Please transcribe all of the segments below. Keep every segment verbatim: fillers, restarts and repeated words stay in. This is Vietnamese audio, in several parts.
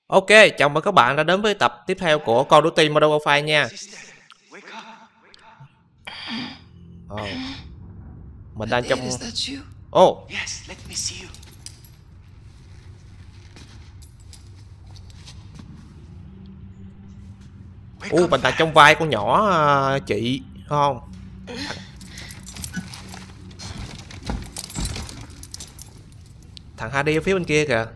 Ok, chào mừng các bạn đã đến với tập tiếp theo của Call of Duty Modern Warfare nha. Oh. Mình đang trong... Oh. Ủa, mình đang trong vai con nhỏ uh, chị, không? Thằng Hardy ở phía bên kia kìa.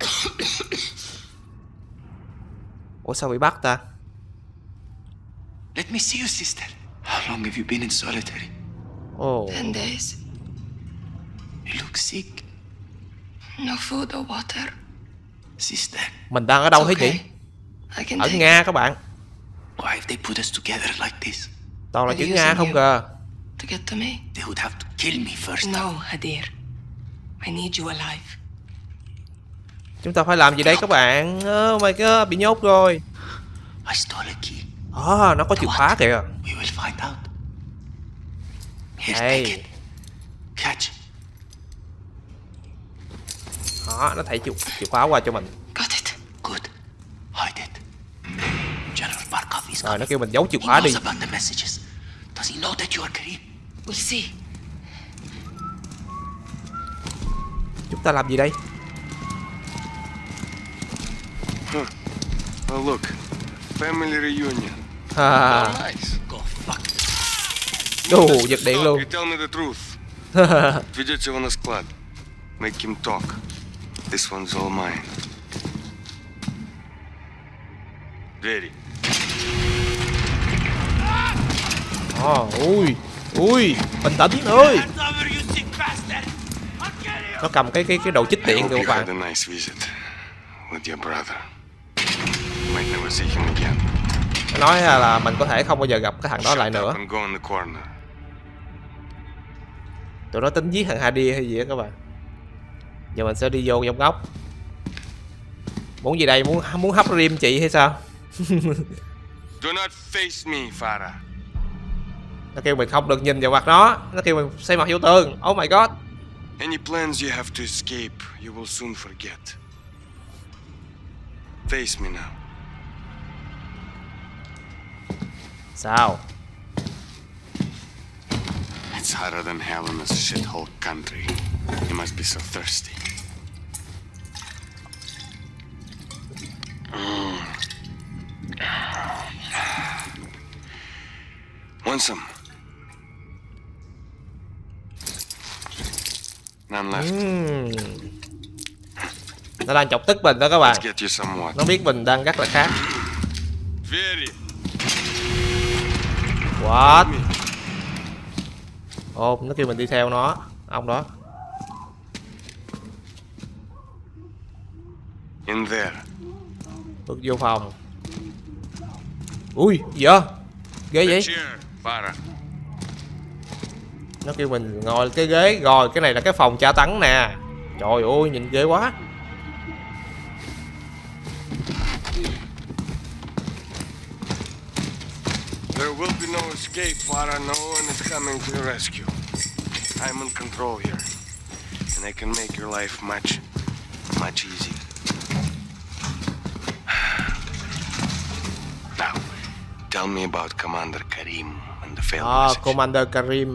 Ủa sao bị bắt ta? Let me see you, sister. How long have you been in solitary? Oh. Ten days. You look sick. No food or water. Sister. Mình đang ở đâu thế Okay. nhỉ? I can Ở take Nga các bạn. Why have they put us together like this? Toàn là They're chữ using Nga không you. kìa. to get to me. They would have to kill me first. No, Hadir. I need you alive. Chúng ta phải làm gì đây các bạn? Oh my god, bị nhốt rồi. I stole a key. À, nó có chìa khóa kìa. We will find out. Here, Hey. take it. Catch. Đó, nó thảy chìa, chìa khóa qua cho mình. Got it. Good. Hide it. General Barkov is Rồi coming. nó kêu mình giấu chìa He khóa đi. knows about the messages. Does he know that you are Karim? We'll see. Chúng ta làm gì đây? Huh. Oh, look. Family reunion. À, Oh, nice. Go fuck. đủ Just giật điện stop. luôn. You tell me the truth. Ведете его на склад. Make him talk. This one's all mine. Двери. Ồ, ui, ui, bình tĩnh ơi. Nó cầm cái cái cái đầu chích I điện hope kìa you các had bạn. a nice visit with your brother. You might never see him again. Nó nói là mình có thể không bao giờ gặp cái thằng đó lại Shut up nữa. and go in the corner. Tụi nó tính giết thằng Hadi hay gì á các bạn. Giờ mình sẽ đi vô trong góc. Muốn gì đây? Muốn muốn hấp rim chị hay sao? Do not face me, Farah. Nó kêu mình không được nhìn vào mặt nó. Nó kêu mình xây mặt vô tường. Oh my god. Any plans you have to escape, you will soon forget. Face me now. Sao? It's hotter than hell in this shithole country. You must be so thirsty. Mm. Want some? None left. Uhm. Nó đang chọc tức mình đó các bạn. Let's get you some water. Nó biết mình đang rất là khát. Very. What? Ồ, nó kêu mình đi theo nó. Ông đó. In there. Bước vô phòng. Ui, gì vậy? Ghê vậy? Chair, Farah. Nó kêu mình ngồi cái ghế. Rồi, cái này là cái phòng tra tấn nè. Trời ơi, nhìn ghê quá. There will be no escape, Farah. No one is coming to your rescue. I'm in control here. And I can make your life much, much easier. Now, tell me about Commander Karim and the failed À, message. Commander Karim.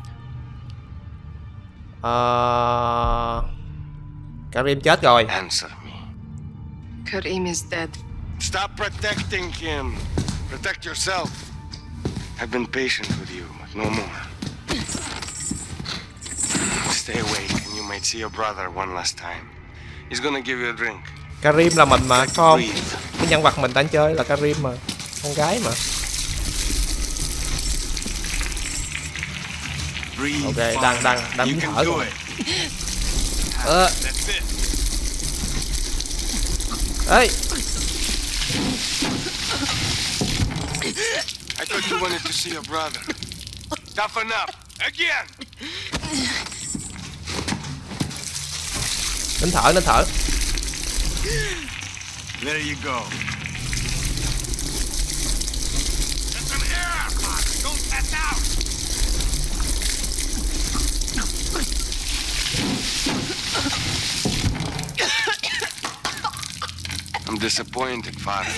À... Karim chết rồi. Answer me. Karim is dead. Stop protecting him. Protect yourself. I've been patient with you, but no more. Stay awake and you might see your brother one last time. He's gonna give you a drink. Karim là mình mà, phải không? Breathe. Cái nhân vật mình đang chơi là Karim mà. Con gái mà. Breathe. Ok, đang đang đang You muốn can thở do rồi. it. Ờ, That's it. ê, I thought you wanted to see your brother. Toughen up. Again. nín thở, nín thở. There you go. Get some air, Father. Don't pass out. I'm disappointed, Farah.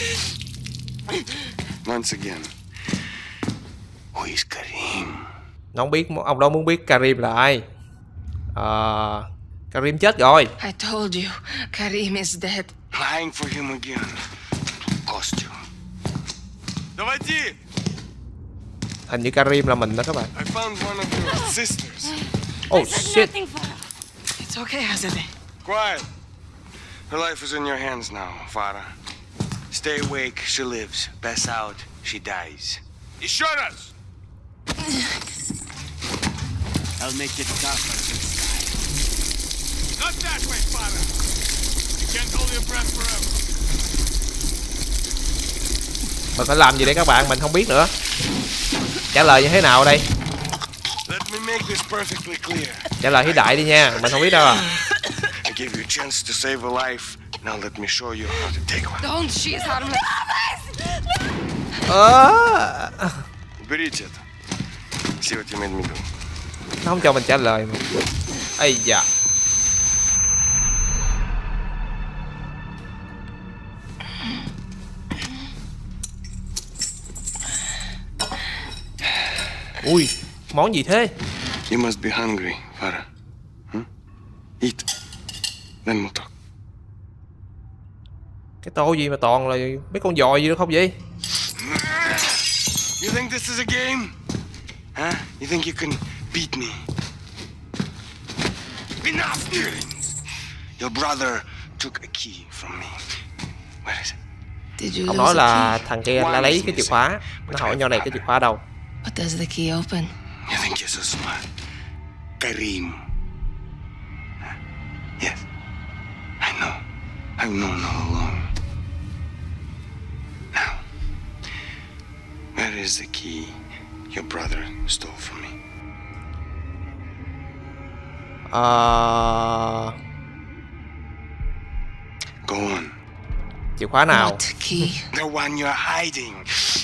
Once again, who is Karim? Nó không biết, ông đó muốn biết Karim là ai. Ờ... Karim chết rồi. I told you, Karim is dead. Lying for him again. Cost you. Давайте! Hình như Karim là mình đó các bạn. I found one of your sisters. Oh shit. It's okay, Azadeh. Quiet. Her life is in your hands now, Farah. Stay awake, she lives. Pass out, she dies. Еще раз! I'll make it tougher this time. Not that way, Farah. You can't hold your breath forever. Mình phải làm gì đây các bạn, mình không biết nữa. Trả lời như thế nào đây? Let me make this perfectly clear. Trả lời hiếu đại đi nha, mình không biết đâu à. I gave you a chance to save a life. Now let me show you how to take one. Don't, she is harmless. Ờ... Берите это. See what you made me do. Nó không cho mình trả lời mà. Ây da. Ui, món gì thế? You must be hungry, Farah. Hmm? Eat. Then we'll talk. Cái tô gì mà toàn là mấy con giòi gì đâu không vậy? You think this is a game? Huh? You think you can beat me? Enough feelings! Your brother took a key from me. Where is it? Did you Ông lose nói the là key? thằng kia đã lấy cái chìa khóa. Nó hỏi nhau này cái chìa khóa đâu? What does the key open? You think you're so smart? Karim. Huh? Yes. I know. I've known all along. Now, where is the key your brother stole from me? Ờ... Go on. Chìa khóa nào? What key? The one you're hiding.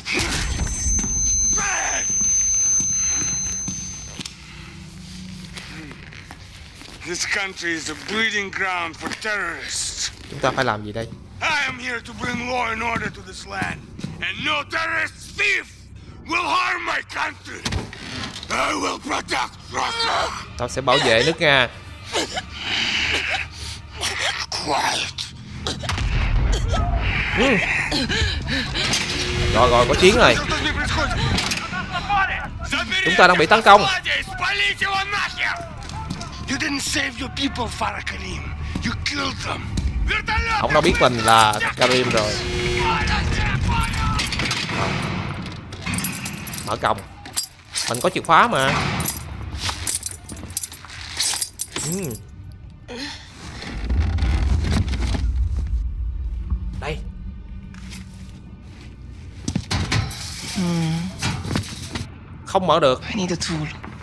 This country is a breeding ground for terrorists. Chúng ta phải làm gì đây? I am here to bring law and order to this land, and no terrorist thief will harm my country. I will protect Russia. Tao sẽ bảo vệ nước Nga. Quiet. Ừ. Rồi rồi, có chiến rồi. Chúng ta đang bị tấn công. You didn't save your people, Farah Karim. You killed them. Ông đâu biết mình là Karim rồi. Mở cổng. Mình có chìa khóa mà. Ừ. Đây. Không mở được. I need a tool.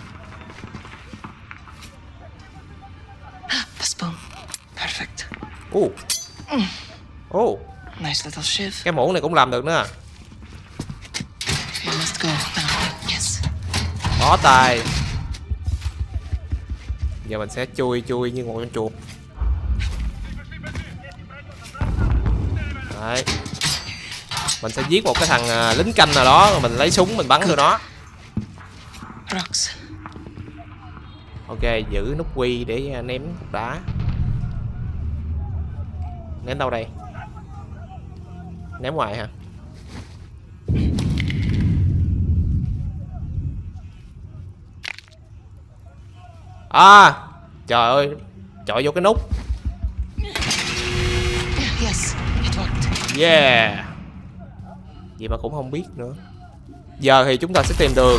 The spoon. Perfect. Ồ. Ồ. Nice little shiv. Cái muỗng này cũng làm được nữa. We must go now. Yes. Bó tay. Giờ mình sẽ chui chui như một con chuột. Đấy. Mình sẽ giết một cái thằng lính canh nào đó rồi mình lấy súng mình bắn vô nó. Rocks. Ok, giữ nút quy để ném cục đá. Ném đâu đây? Ném ngoài hả? À, trời ơi, chọi vô cái nút. Yes, it worked. Yeah. Vậy mà cũng không biết nữa. Giờ thì chúng ta sẽ tìm đường.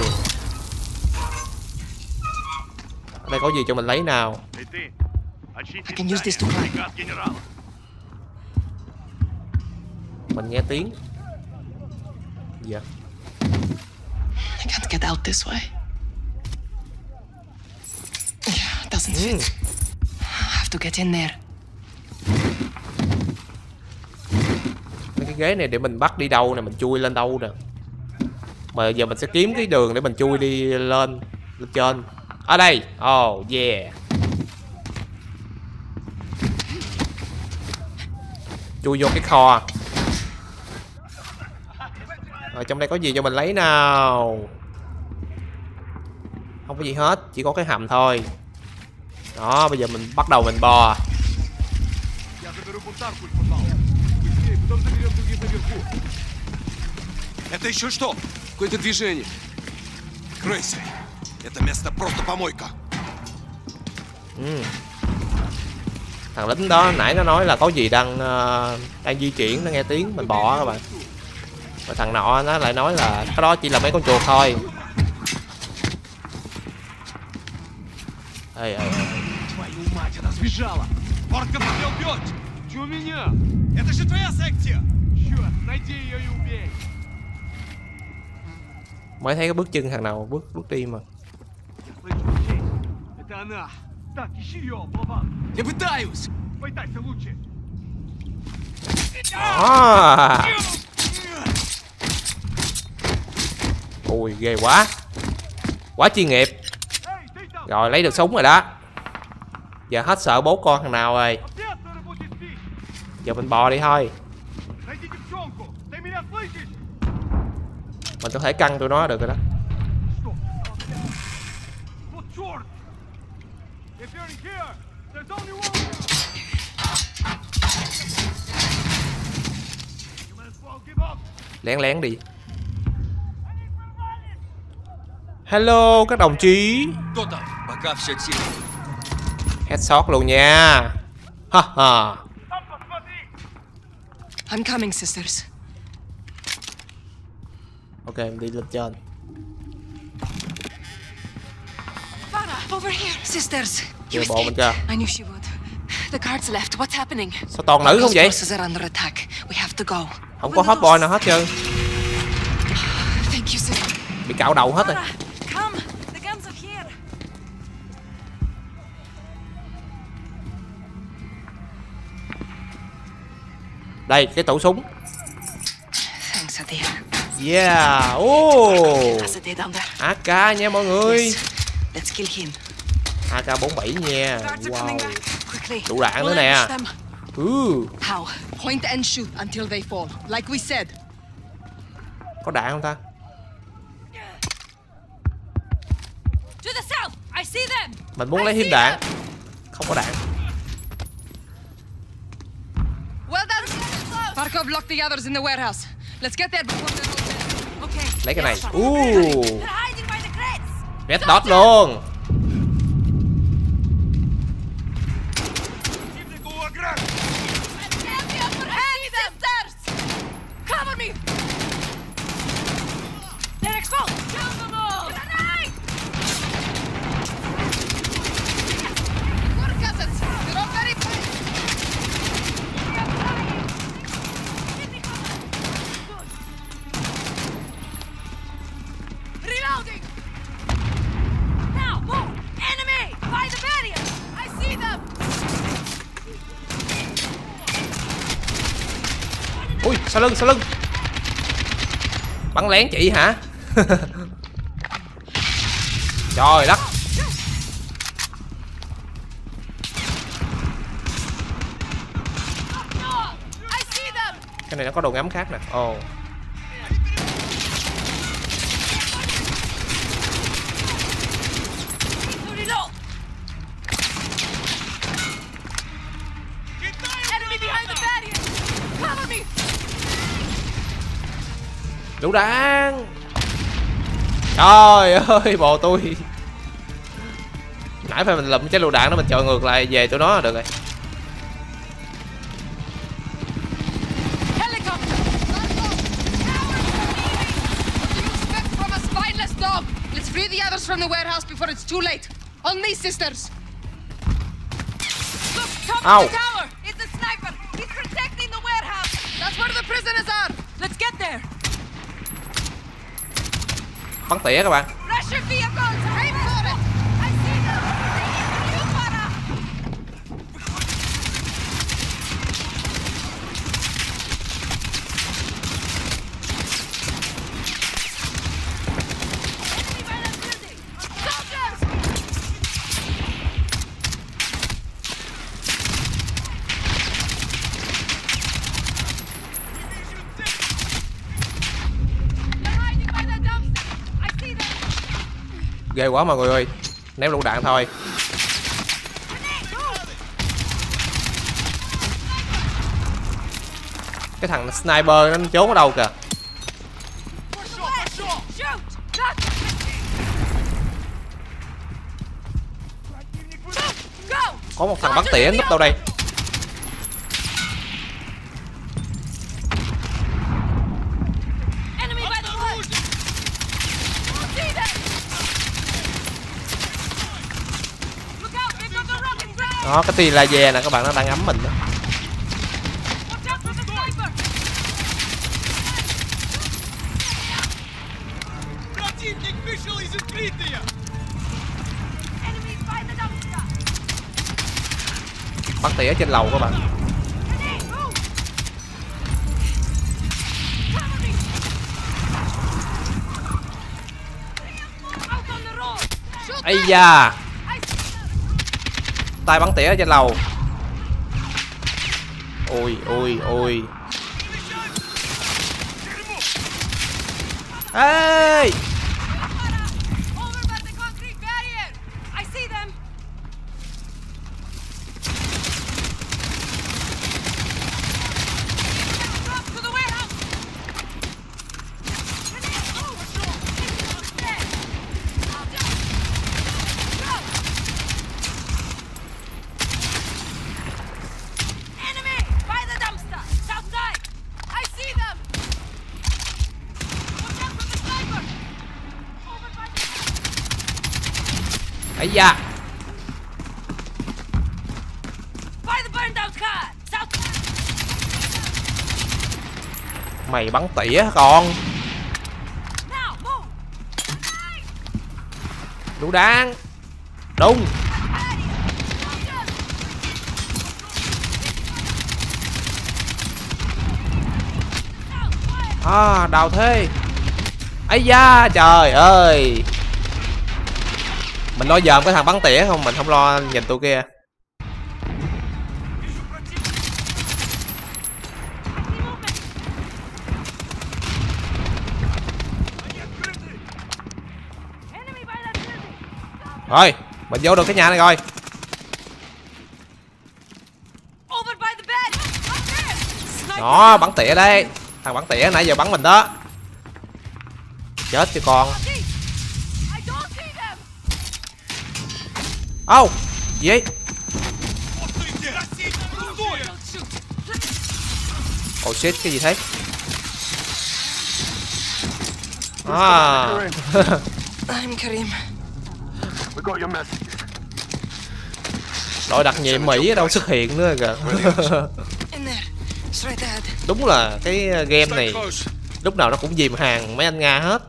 Ở đây có gì cho mình lấy nào? I can use this to climb. Mình nghe tiếng. Dạ. I can't get out this way. Yeah, it doesn't fit. I have to get in there. Mấy cái ghế này để mình bắt đi đâu nè, mình chui lên đâu nè. Mà giờ mình sẽ kiếm cái đường để mình chui đi lên lên trên. Ở đây. Oh yeah. chui vô cái kho. Rồi trong đây có gì cho mình lấy nào? Không có gì hết, chỉ có cái hầm thôi. Đó, bây giờ mình bắt đầu mình bò. Это еще что? Какое-то движение. Крейси. Это место просто помойка. Ừ. Thằng lính đó nãy nó nói là có gì đang uh, đang di chuyển, nó nghe tiếng mình bò các bạn. Và thằng nọ nó lại nói là cái đó chỉ là mấy con chuột thôi. Ê, ê, ê. Твою мать, она сбежала. Портка меня убьет. Чего меня? Это же твоя секция. Черт, найди ее и убей. Mới thấy cái bước chân thằng nào bước bước đi mà. Я слышу здесь. Это она. Так, ищи ее, Вован. Я пытаюсь. Пытайся лучше. À. Ui ghê quá. Quá chuyên nghiệp. Rồi lấy được súng rồi đó. Giờ hết sợ bố con thằng nào rồi. Giờ mình bò đi thôi. Mình có thể căng tụi nó được rồi đó. Lén lén đi. Hello các đồng chí. Кто там? Пока все тихо. Headshot luôn nha. Ha ha. I'm coming, sisters. Ok, mình đi lên trên. Over here, sisters. Kìa You bộ mình escaped. kìa. I knew she would. The guards left. What's happening? Sao toàn nữ không Those vậy? forces are under attack. We have to go. Không có hot boy nào hết trơn. Thank you, sir. Bị cạo đầu hết rồi. Come. The guns are here. Đây, cái tủ súng. Thanks, Adir. Yeah. Oh. That's a day down there. a ca nha mọi người. Yes. Let's kill him. a ca bốn bảy nha. Guards are coming Wow. back. Quickly. Đủ đạn nữa We'll nè. ambush them. Ừ. How? Point and shoot until they fall, like we said. Có đạn không ta? To the south. I see them. Mình muốn lấy thêm đạn. Không có đạn. Well done. Barkov locked the others in the warehouse. Let's get there before they're all dead. Okay. Lấy cái này. Yes, sir. Uh. They're hiding by the crates. Red dot luôn. Hey, sisters! Cover me! They're exposed! Kill them all! Grenade! Poor cousins. They're all very fine. Reloading! Now, move! Enemy! By the barrier! I see them! Ui, sau lưng, sau lưng. Bắn lén chị hả? Trời đất. I see them! Cái này nó có đồ ngắm khác nè. Ồ. Oh. Reload! Enemy behind the barrier! Cover me! Đủ đạn. Trời ơi, bồ tôi. Nãy phải mình lụm cái lựu đạn đó mình chọi ngược lại về tụi nó là được rồi. Helicopter. Barkov. What do you expect from a spineless dog? Let's free the others from the warehouse before it's too late. On me, sisters. Look, top Ow. of the tower! It's a sniper! He's protecting the warehouse! That's where the prisoners are. Let's get there! Bắn tỉa các bạn. Russian vehicles! Aim for it! I see them! You para! Enemy by that building! Soldiers! ghê quá mọi người ơi. Ném lựu đạn thôi. Cái thằng sniper nó trốn ở đâu kìa. Có một thằng bắn tỉa núp đâu đây. Đó, cái tia laser nè các bạn, nó đang ngắm mình đó. Bắn tỉa trên lầu các bạn. Ây da, tay bắn tỉa ở trên lầu. Ôi ôi ôi. Ê, ấy da. Mày bắn tỉa con. Lũ đạn. Đùng. À, đào thế. Ấy da, trời ơi. Mình lo dòm cái thằng bắn tỉa không, mình không lo nhìn tụi kia. Rồi, mình vô được cái nhà này rồi. Đó, bắn tỉa đây. Thằng bắn tỉa nãy giờ bắn mình đó. Chết cho con. Ô, oh, gì vậy? Oh shit, cái gì thế? À. I'm Karim. We got your message. Đội đặc nhiệm Mỹ ở đâu xuất hiện nữa kìa. In there. Straight ahead. Đúng là cái game này lúc nào nó cũng dìm hàng mấy anh Nga hết.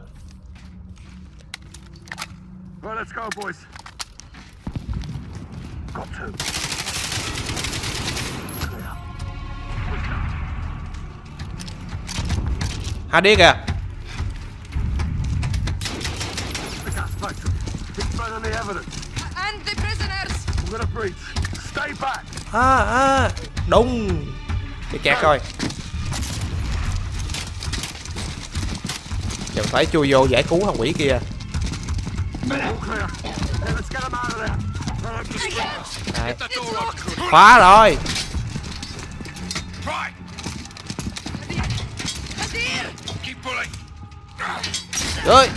Right, let's go, boys. Got to. Hai đĩa kìa. The gas factory. Keep finding the evidence. And the prisoners. We're gonna breach. Stay back. À, à, đúng. Cái kẹt coi. Chẳng phải chui vô giải cứu thằng quỷ kia. All clear. Hey, let's get them out of there. Đấy. Khóa rồi. Rồi.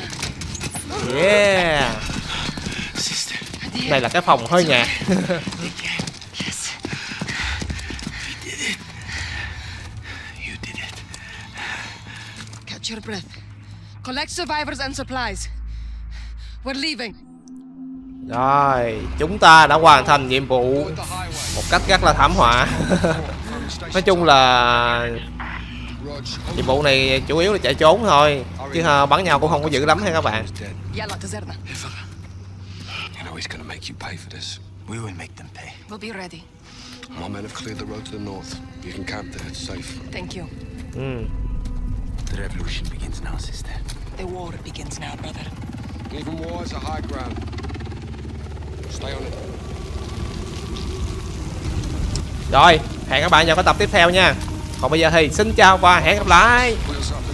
Yeah. Đây là cái phòng hơi nhạt. Catch your breath. Collect survivors and supplies. We're leaving. Rồi, chúng ta đã hoàn thành nhiệm vụ một cách rất là thảm họa. Nói chung là nhiệm vụ này chủ yếu là chạy trốn thôi, chứ bắn nhau cũng không có dữ lắm ha các bạn. Yalla tazerna. You know he's gonna make you pay for this. We will make them pay. We'll be ready. My men have cleared the road to the north. You can camp there, it's safe. Thank you. Ừ. The revolution begins now, sister. The war begins now, brother. Even war is a high ground. Stay on it. Rồi, hẹn các bạn vào cái tập tiếp theo nha. Còn bây giờ thì xin chào và hẹn gặp lại. Wheels up.